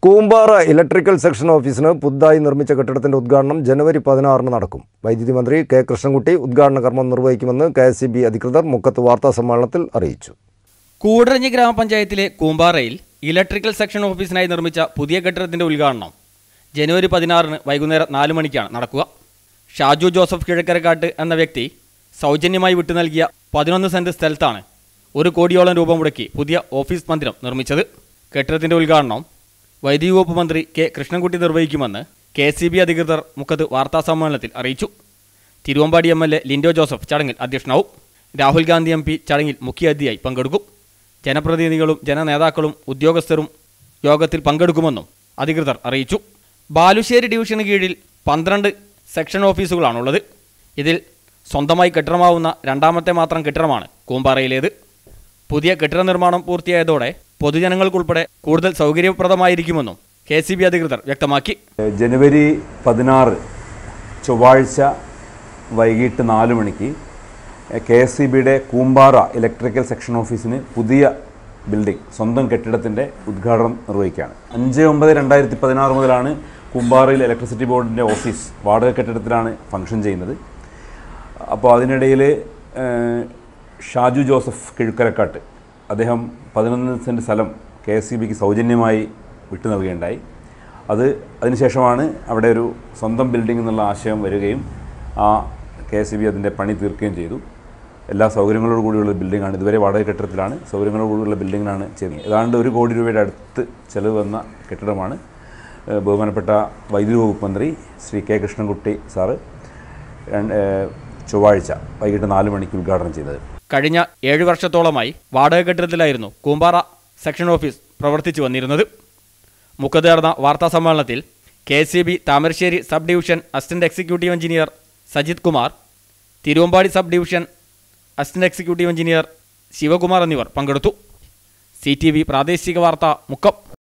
Koombara electrical section ഓഫീസിന് പുതുതായി നിർമ്മിച്ച കെട്ടിടത്തിന്റെ ഉദ്ഘാടനം ജനുവരി 16-ന് നടക്കും. വൈദ്യുതി മന്ത്രി കെ കൃഷ്ണൻകുട്ടി ഉദ്ഘാടന കർമ്മം നിർവഹിക്കുമെന്ന് KSEB അധികൃതർ മുക്കത്ത് വാർത്താസമ്മേളനത്തിൽ അറിയിച്ചു. കൂടരഞ്ഞി ഗ്രാമപഞ്ചായത്തിലെ കൂമ്പാറയിൽ ഇലക്ട്രിക്കൽ സെക്ഷൻ ഓഫീസിനായി നിർമ്മിച്ച പുതിയ കെട്ടിടത്തിന്റെ ഉദ്ഘാടനം ജനുവരി 16-ന് വൈകുന്നേരം 4 മണിക്കാണ് നടക്കുക. ഷാജു ജോസഫ് കിഴക്കരക്കാട്ട് എന്ന വ്യക്തി സൗജന്യമായി വിട്ടു നൽകിയ 11 സെന്റ് സ്ഥലത്താണ് 1 കോടിയോളം രൂപ മുടക്കി പുതിയ ഓഫീസ് മന്ദിരം നിർമ്മിച്ചത്. കെട്ടിടത്തിന്റെ ഉദ്ഘാടനം വൈദ്യുതി വകുപ്പ് മന്ത്രി കെ കൃഷ്ണൻകുട്ടി നിർവഹിക്കുമെന്ന് KSEB അധികൃതർ മുക്കത്ത് വാർത്താസമ്മേളനത്തിൽ അറിയിച്ചു. തിരുവമ്പാടി MLA ലിൻഡോ ജോസഫ് ചടങ്ങിൽ അധ്യക്ഷനാവും. രാഹുൽ ഗാന്ധി MP ചടങ്ങിൽ മുഖ്യാതിഥിയായി പങ്കെടുക്കും. ജനപ്രതിനിധികളും ജനനേതാക്കളും ഉദ്യോഗസ്ഥരും യോഗത്തിൽ പങ്കെടുക്കുമെന്നും അധികൃതർ അറിയിച്ചു. ബാലുശ്ശേരി ഡിവിഷന് കീഴിൽ 12 സെക്ഷൻ ഓഫീസുകളാണുള്ളത്. ഇതിൽ സ്വന്തമായി കെട്ടിടമാവുന്ന രണ്ടാമത്തെ മാത്രം കെട്ടിടമാണ് കൂമ്പാറയിലേത്. പുതിയ കെട്ടിട നിർമ്മാണം പൂർത്തിയായതോടെ പൊതുജനങ്ങൾക്കുൾപ്പെടെ കൂടുതൽ സൗകര്യപ്രദമായിരിക്കുമെന്നും KSEB അധികൃതർ വ്യക്തമാക്കി. ജനുവരി 16 ചൊവ്വാഴ്ച വൈകിട്ട് 4 മണിക്ക് KSEBയുടെ കൂമ്പാറ ഇലക്ട്രിക്കൽ സെക്ഷൻ ഓഫീസിന് പുതിയ ബിൽഡിംഗ് സ്വന്തം കെട്ടിടത്തിൻ്റെ ഉദ്ഘാടനം നിർവഹിക്കുകയാണ്. 5/9/2016 മുതലാണ് കൂമ്പാറയിൽ ഇലക്ട്രിസിറ്റി ബോർഡിൻ്റെ ഓഫീസ് വാടക കെട്ടിടത്തിലാണ് ഫംഗ്ഷൻ ചെയ്യുന്നത്. അപ്പോൾ അതിനിടയിൽ ഷാജു ജോസഫ് കിഴക്കരക്കാട്ട് അദ്ദേഹം 11 സെന്റ് സ്ഥലം KSEBക്ക് സൗജന്യമായി വിട്ടു നൽകുകയുണ്ടായി. അതിനുശേഷമാണ് അവിടെ ഒരു സ്വന്തം ബിൽഡിംഗ് എന്നുള്ള ആശയം വരികയും ആ KSEB അതിൻ്റെ പണി തീർക്കുകയും ചെയ്തു. എല്ലാ സൗകര്യങ്ങളോട് കൂടിയുള്ള ബിൽഡിംഗാണ്. ഇതുവരെ വാടക കെട്ടിടത്തിലാണ്, സൗകര്യങ്ങളോട് കൂടിയുള്ള ബിൽഡിങ്ങിനാണ് ചെയ്യുന്നത്. ഏതാണ്ട് 1 കോടി രൂപയുടെ അടുത്ത് ചെലവ് വന്ന കെട്ടിടമാണ് ബഹുമാനപ്പെട്ട വൈദ്യുതി വകുപ്പ് മന്ത്രി ശ്രീ കെ കൃഷ്ണൻകുട്ടി സാറ് ചൊവ്വാഴ്ച വൈകിട്ട് 4 മണിക്ക് ഉദ്ഘാടനം ചെയ്തത്. കഴിഞ്ഞ 7 വർഷത്തോളമായി വാടക കെട്ടിടത്തിലായിരുന്നു കൂമ്പാറ സെക്ഷൻ ഓഫീസ് പ്രവർത്തിച്ചു വന്നിരുന്നത്. മുക്കത്ത് നടന്ന വാർത്താസമ്മേളനത്തിൽ KSEB Thamarassery sub division assistant executive engineer Sajith Kumar, Thiruvambady sub division assistant executive engineer Sivakumar എന്നിവർ പങ്കെടുത്തു. CTV പ്രാദേശിക വാർത്ത മുക്കം.